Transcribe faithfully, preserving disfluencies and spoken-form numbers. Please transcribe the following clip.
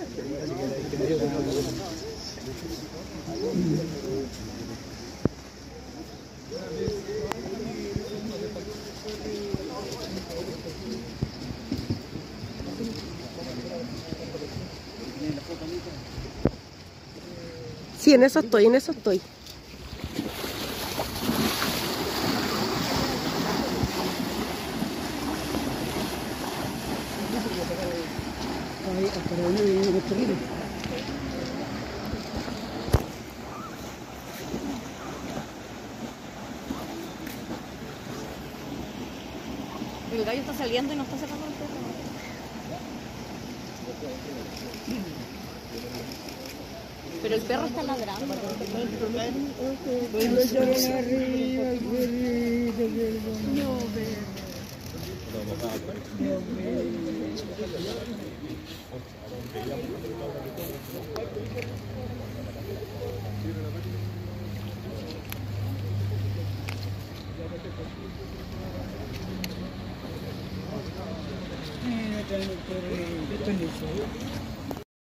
Sí, en eso estoy, en eso estoy. El gallo está saliendo y no está sacando el perro. Pero el perro está ladrando. No,